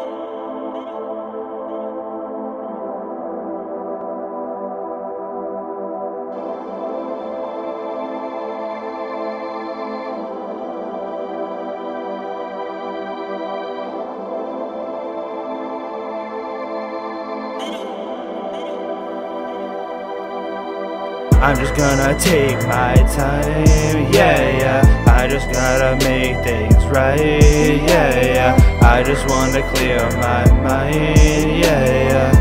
I'm just gonna take my time, yeah. I just gotta make things right, yeah. I just wanna clear my mind, yeah.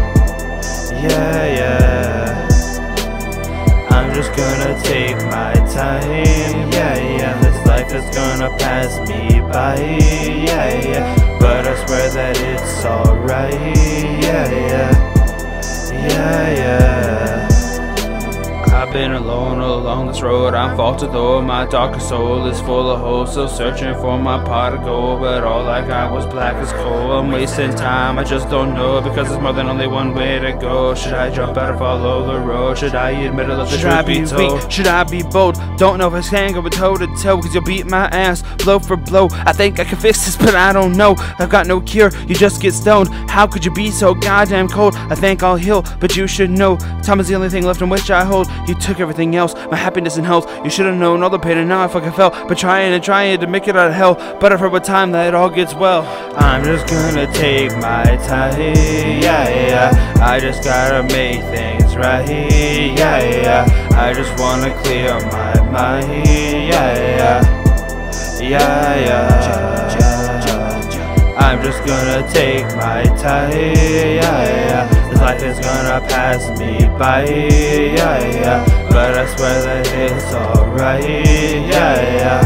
I'm just gonna take my time, yeah. This life is gonna pass me by, yeah. But I swear that it's alright, yeah. I've been alone along this road, I'm faltered though, my darker soul is full of hope, still searching for my pot of gold, but all I got was black as coal. I'm wasting time, I just don't know, because there's more than only one way to go. Should I jump out or follow the road? Should I admit it, let the truth be told? Should I be bold? Don't know if I can go toe to toe, cause you'll beat my ass blow for blow. I think I can fix this, but I don't know. I've got no cure, you just get stoned. How could you be so goddamn cold? I think I'll heal, but you should know time is the only thing left in which I hold. You took everything else, my happiness and health. You should have known all the pain, and now I fucking fell. But trying to make it out of hell. But I've heard with time that it all gets well. I'm just gonna take my time, yeah. I just gotta make things right, yeah. I just wanna clear my mind, yeah. I'm just gonna take my time, yeah. This life is gonna pass me by, yeah. But I swear that it's alright, yeah.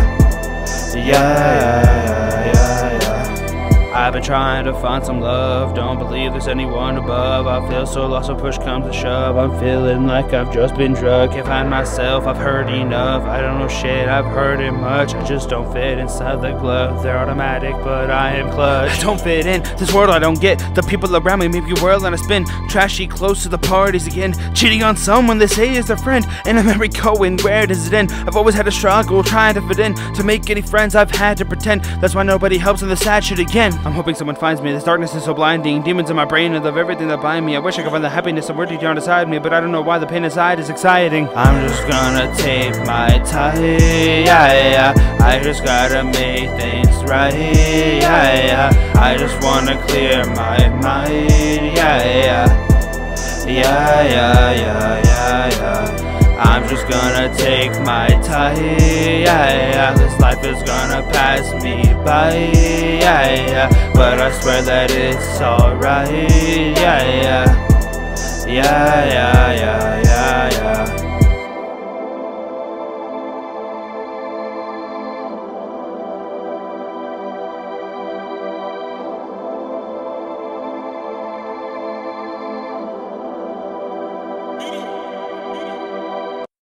I've been trying to find some love, don't believe there's anyone above. I feel so lost when push comes to shove. I'm feeling like I've just been drugged. Can't find myself, I've heard enough. I don't know shit, I've heard it much. I just don't fit inside the glove. They're automatic, but I am clutch. I don't fit in this world, I don't get the people around me make me whirl and I spin. Trashy close to the parties again, cheating on someone they say is their friend. And I'm ever going, where does it end? I've always had a struggle trying to fit in. To make any friends I've had to pretend. That's why nobody helps in the sad shit again. I'm hoping someone finds me. This darkness is so blinding. Demons in my brain and love everything that bind me. I wish I could find the happiness somewhere deep down inside me, but I don't know why the pain inside is exciting. I'm just gonna take my time, yeah. I just gotta make things right, yeah. I just wanna clear my mind, yeah. I'm just gonna take my time, yeah. This life is gonna pass me by, yeah. But I swear that it's alright, yeah.